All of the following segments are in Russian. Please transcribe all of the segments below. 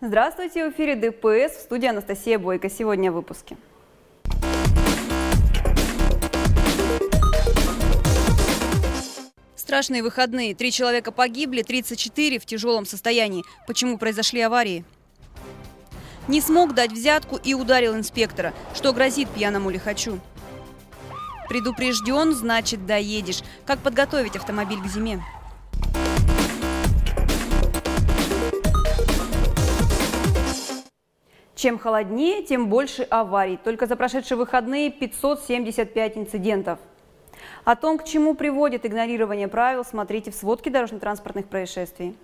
Здравствуйте, в эфире ДПС, в студии Анастасия Бойко. Сегодня в выпуске. Страшные выходные. 3 человека погибли, 34 в тяжелом состоянии. Почему произошли аварии? Не смог дать взятку и ударил инспектора. Что грозит пьяному лихачу? Предупрежден, значит доедешь. Как подготовить автомобиль к зиме? Чем холоднее, тем больше аварий. Только за прошедшие выходные 575 инцидентов. О том, к чему приводит игнорирование правил, смотрите в сводке дорожно-транспортных происшествий.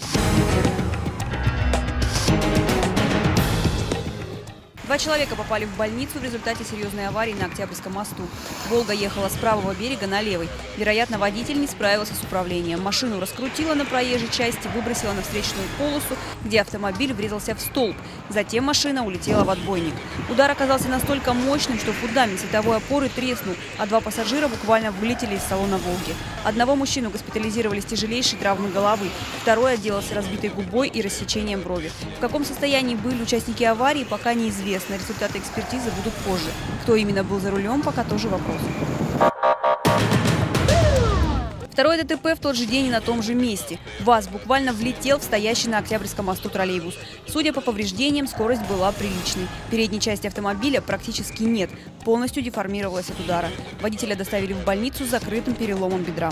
Два человека попали в больницу в результате серьезной аварии на Октябрьском мосту. «Волга» ехала с правого берега на левый. Вероятно, водитель не справился с управлением. Машину раскрутила на проезжей части, выбросила на встречную полосу, где автомобиль врезался в столб. Затем машина улетела в отбойник. Удар оказался настолько мощным, что фундамент световой опоры треснул, а два пассажира буквально вылетели из салона «Волги». Одного мужчину госпитализировали с тяжелейшей травмой головы, второй отделался разбитой губой и рассечением брови. В каком состоянии были участники аварии, пока неизвестно. Результаты экспертизы будут позже. Кто именно был за рулем, пока тоже вопрос. Второе ДТП в тот же день и на том же месте. ВАЗ буквально влетел в стоящий на Октябрьском мосту троллейбус. Судя по повреждениям, скорость была приличной. Передней части автомобиля практически нет. Полностью деформировалась от удара. Водителя доставили в больницу с закрытым переломом бедра.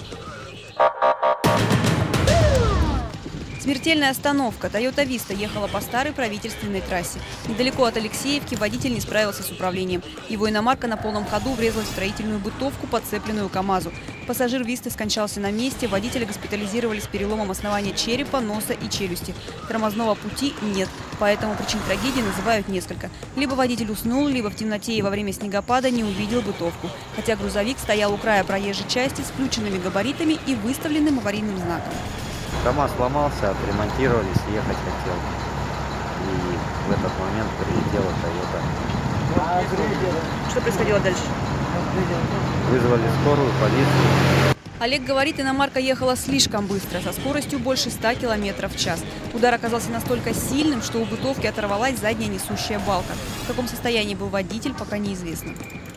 Смертельная остановка. Toyota Vista ехала по старой правительственной трассе. Недалеко от Алексеевки водитель не справился с управлением. Его иномарка на полном ходу врезалась в строительную бытовку, подцепленную КАМАЗу. Пассажир Висты скончался на месте. Водителя госпитализировали с переломом основания черепа, носа и челюсти. Тормозного пути нет, поэтому причин трагедии называют несколько. Либо водитель уснул, либо в темноте и во время снегопада не увидел бытовку. Хотя грузовик стоял у края проезжей части с включенными габаритами и выставленным аварийным знаком. КамАЗ сломался, отремонтировали, съехать хотел. И в этот момент прилетела Toyota. Что происходило дальше? Вызвали скорую, полицию. Олег говорит, иномарка ехала слишком быстро, со скоростью больше 100 км в час. Удар оказался настолько сильным, что у бытовки оторвалась задняя несущая балка. В каком состоянии был водитель, пока неизвестно.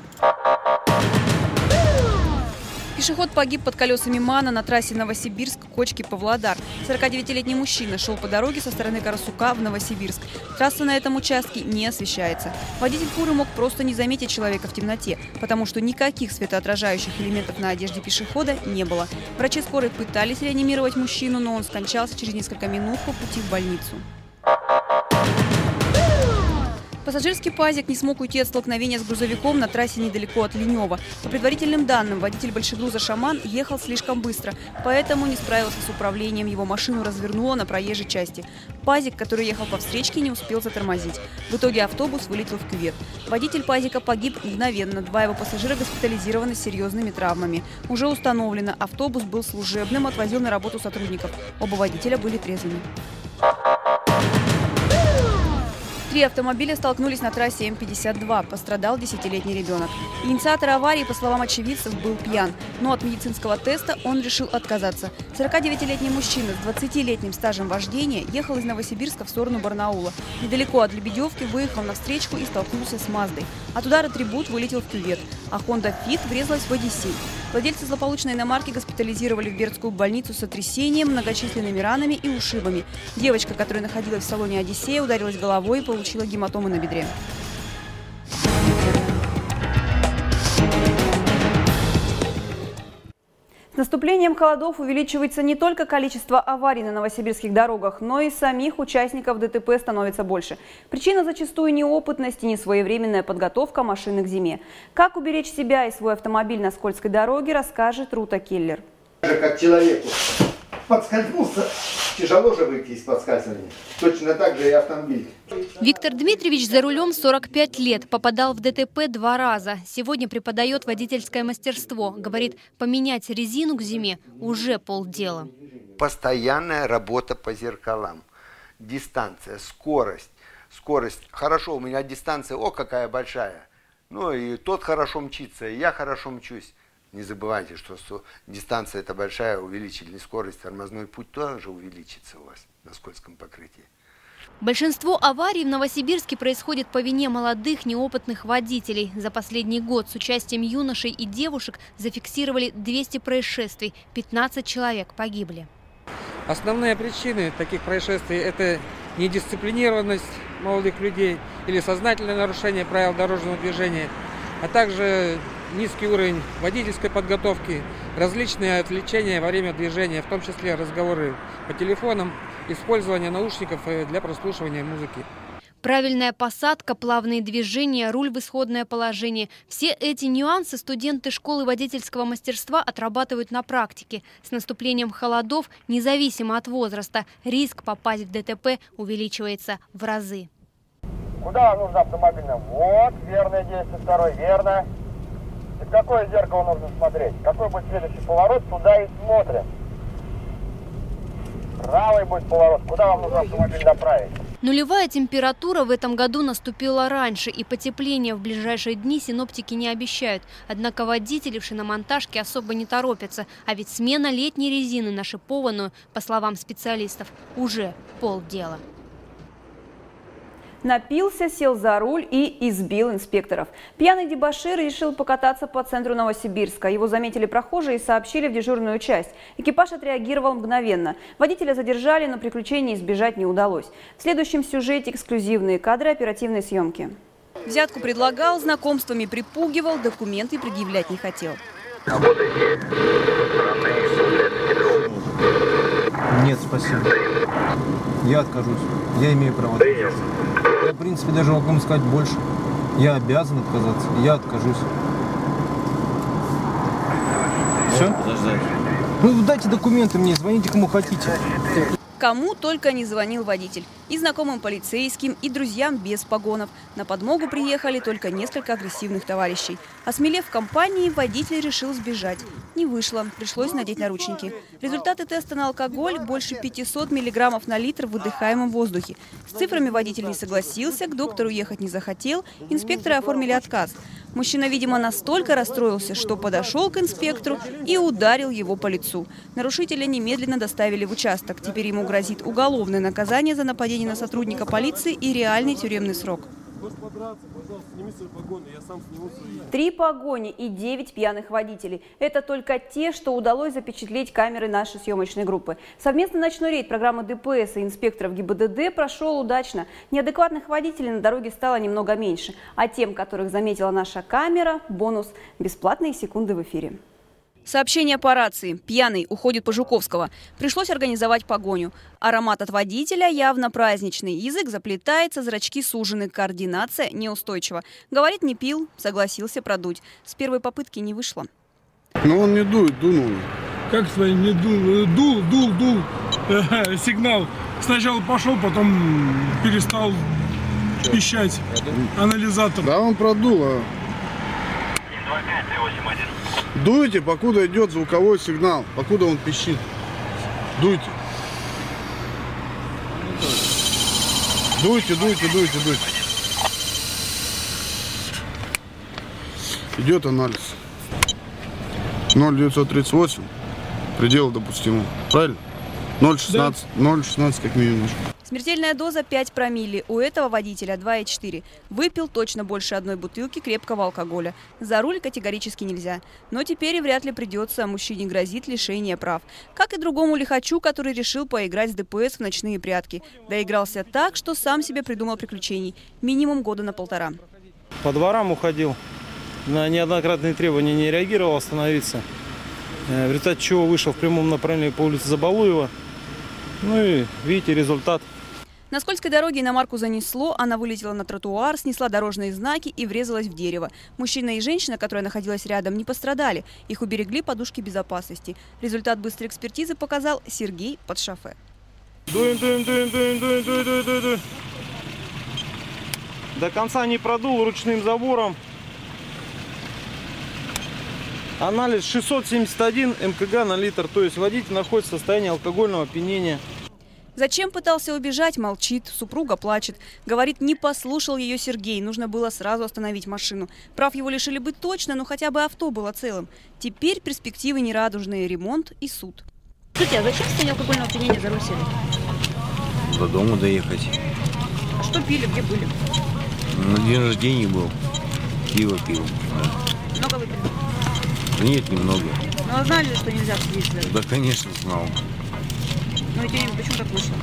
Пешеход погиб под колесами МАНа на трассе Новосибирск-Кочки-Павлодар. 49-летний мужчина шел по дороге со стороны Карасука в Новосибирск. Трасса на этом участке не освещается. Водитель фуры мог просто не заметить человека в темноте, потому что никаких светоотражающих элементов на одежде пешехода не было. Врачи скорой пытались реанимировать мужчину, но он скончался через несколько минут по пути в больницу. Пассажирский пазик не смог уйти от столкновения с грузовиком на трассе недалеко от Ленева. По предварительным данным, водитель большегруза «Шаман» ехал слишком быстро, поэтому не справился с управлением. Его машину развернуло на проезжей части. Пазик, который ехал по встречке, не успел затормозить. В итоге автобус вылетел в кювет. Водитель пазика погиб мгновенно. Два его пассажира госпитализированы с серьезными травмами. Уже установлено, автобус был служебным, отвозил на работу сотрудников. Оба водителя были трезвыми. Три автомобиля столкнулись на трассе М-52. Пострадал 10-летний ребенок. Инициатор аварии, по словам очевидцев, был пьян. Но от медицинского теста он решил отказаться. 49-летний мужчина с 20-летним стажем вождения ехал из Новосибирска в сторону Барнаула. Недалеко от Лебедевки выехал на встречку и столкнулся с Маздой. От удара трибут вылетел в кювет, а Honda Fit врезалась в Одиссей. Владельцы злополучной иномарки госпитализировали в Бердскую больницу с сотрясением, многочисленными ранами и ушибами. Девочка, которая находилась в салоне Одиссея, ударилась головой и получила гематомы на бедре. С наступлением холодов увеличивается не только количество аварий на новосибирских дорогах, но и самих участников ДТП становится больше. Причина зачастую неопытность и несвоевременная подготовка машины к зиме. Как уберечь себя и свой автомобиль на скользкой дороге, расскажет Рута Келлер. Как человеку подскользнулся, тяжело же выйти из подскальзывания. Точно так же и автомобиль. Виктор Дмитриевич за рулем 45 лет. Попадал в ДТП 2 раза. Сегодня преподает водительское мастерство. Говорит, поменять резину к зиме уже полдела. Постоянная работа по зеркалам. Дистанция, скорость. Скорость. Хорошо, у меня дистанция, о, какая большая. Ну и тот хорошо мчится, и я хорошо мчусь. Не забывайте, что дистанция это большая, увеличили скорость, тормозной путь тоже увеличится у вас на скользком покрытии. Большинство аварий в Новосибирске происходит по вине молодых неопытных водителей. За последний год с участием юношей и девушек зафиксировали 200 происшествий, 15 человек погибли. Основные причины таких происшествий – это недисциплинированность молодых людей или сознательное нарушение правил дорожного движения, а также низкий уровень водительской подготовки, различные отвлечения во время движения, в том числе разговоры по телефонам, использование наушников для прослушивания музыки. Правильная посадка, плавные движения, руль в исходное положение. Все эти нюансы студенты школы водительского мастерства отрабатывают на практике. С наступлением холодов, независимо от возраста, риск попасть в ДТП увеличивается в разы. Куда вам нужно автомобильно? Вот, верное действие, второй, верно. И в какое зеркало нужно смотреть? Какой будет следующий поворот, туда и смотрим. Правый будет поворот. Куда вам нужно автомобиль направить? Нулевая температура в этом году наступила раньше, и потепление в ближайшие дни синоптики не обещают. Однако водители в шиномонтажке особо не торопятся, а ведь смена летней резины на шипованную, по словам специалистов, уже полдела. Напился, сел за руль и избил инспекторов. Пьяный дебошир решил покататься по центру Новосибирска. Его заметили прохожие и сообщили в дежурную часть. Экипаж отреагировал мгновенно. Водителя задержали, но приключений избежать не удалось. В следующем сюжете эксклюзивные кадры оперативной съемки. Взятку предлагал, знакомствами припугивал, документы предъявлять не хотел. Нет, спасибо. Я откажусь. Я имею право отказаться. Я, в принципе, даже могу вам сказать больше. Я обязан отказаться. Я откажусь. Все? Ну, дайте документы мне, звоните кому хотите. Кому только не звонил водитель. И знакомым полицейским, и друзьям без погонов. На подмогу приехали только несколько агрессивных товарищей. Осмелев в компании, водитель решил сбежать. Не вышло, пришлось надеть наручники. Результаты теста на алкоголь – больше 500 миллиграммов на литр в выдыхаемом воздухе. С цифрами водитель не согласился, к доктору ехать не захотел, инспекторы оформили отказ. Мужчина, видимо, настолько расстроился, что подошел к инспектору и ударил его по лицу. Нарушителя немедленно доставили в участок. Теперь ему грозит уголовное наказание за нападение на сотрудника полиции и реальный тюремный срок. 3 погони и 9 пьяных водителей. Это только те, что удалось запечатлеть камеры нашей съемочной группы. Совместный ночной рейд программы ДПС и инспекторов ГИБДД прошел удачно. Неадекватных водителей на дороге стало немного меньше. А тем, которых заметила наша камера, бонус – бесплатные секунды в эфире. Сообщение по рации. Пьяный уходит по Жуковского. Пришлось организовать погоню. Аромат от водителя явно праздничный. Язык заплетается, зрачки сужены, координация неустойчива. Говорит, не пил, согласился продуть. С первой попытки не вышло. Но он не дует, дунул. Как своим не дул? Дул. Сигнал. Сначала пошел, потом перестал пищать. Анализатор. Да, он продул. Дуйте, покуда идет звуковой сигнал, покуда он пищит. Дуйте. Дуйте. Идет анализ. 0,938. Предел допустимого. Правильно? 0,16. 0,16 как минимум. Смертельная доза 5 промилле. У этого водителя 2,4. Выпил точно больше 1 бутылки крепкого алкоголя. За руль категорически нельзя. Но теперь и вряд ли придется. Мужчине грозит лишение прав. Как и другому лихачу, который решил поиграть с ДПС в ночные прятки. Доигрался так, что сам себе придумал приключений. Минимум года на 1,5. По дворам уходил. На неоднократные требования не реагировал остановиться. В результате чего вышел в прямом направлении по улице Забалуева. Ну и видите результат. На скользкой дороге иномарку занесло, она вылетела на тротуар, снесла дорожные знаки и врезалась в дерево. Мужчина и женщина, которая находилась рядом, не пострадали. Их уберегли подушки безопасности. Результат быстрой экспертизы показал Сергей под шофе. Дуем. До конца не продул ручным забором. Анализ 671 МКГ на литр, то есть водитель находится в состоянии алкогольного опьянения. Зачем пытался убежать, молчит, супруга плачет. Говорит, не послушал ее Сергей, нужно было сразу остановить машину. Прав его лишили бы точно, но хотя бы авто было целым. Теперь перспективы нерадужные, ремонт и суд. Слушайте, а зачем в состоянии алкогольного опьянения за руль сели? До дома доехать. Что пили, где были? На день рождения был. Пиво пил. Да. Много выпили? Нет, немного. Ну, а знали, что нельзя свидетелей? Да, конечно, знал. Ну и тем не менее, почему так вышло?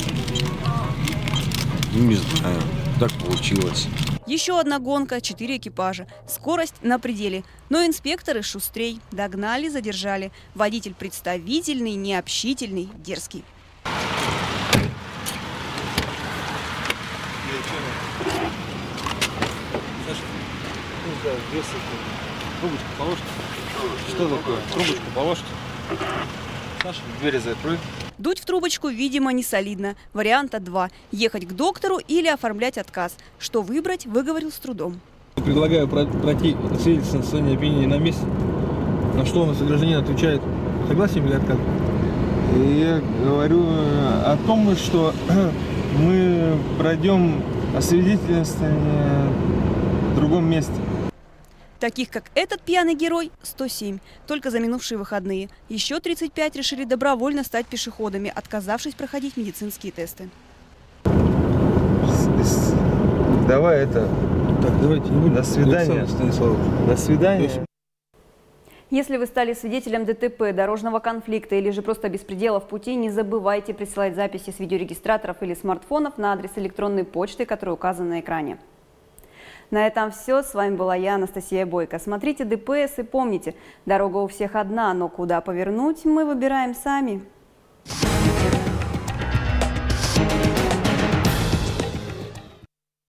Не знаю. Так получилось. Еще одна гонка, 4 экипажа. Скорость на пределе. Но инспекторы шустрей. Догнали, задержали. Водитель представительный, необщительный, дерзкий. Трубочку положите. Что такое? Трубочку положите. Саша, двери закрой. Дуть в трубочку, видимо, не солидно. Варианта 2. Ехать к доктору или оформлять отказ. Что выбрать, выговорил с трудом. Предлагаю пройти свидетельство на состояние опьянения на месте. На что у нас гражданин отвечает: согласен или отказ? Я говорю о том, что мы пройдем освидетельствование в другом месте. Таких, как этот пьяный герой, 107. Только за минувшие выходные. Еще 35 решили добровольно стать пешеходами, отказавшись проходить медицинские тесты. Давай это... Так, давайте не будем. До свидания. До свидания. Если вы стали свидетелем ДТП, дорожного конфликта или же просто беспредела в пути, не забывайте присылать записи с видеорегистраторов или смартфонов на адрес электронной почты, который указан на экране. На этом все. С вами была я, Анастасия Бойко. Смотрите ДПС и помните, дорога у всех одна, но куда повернуть мы выбираем сами.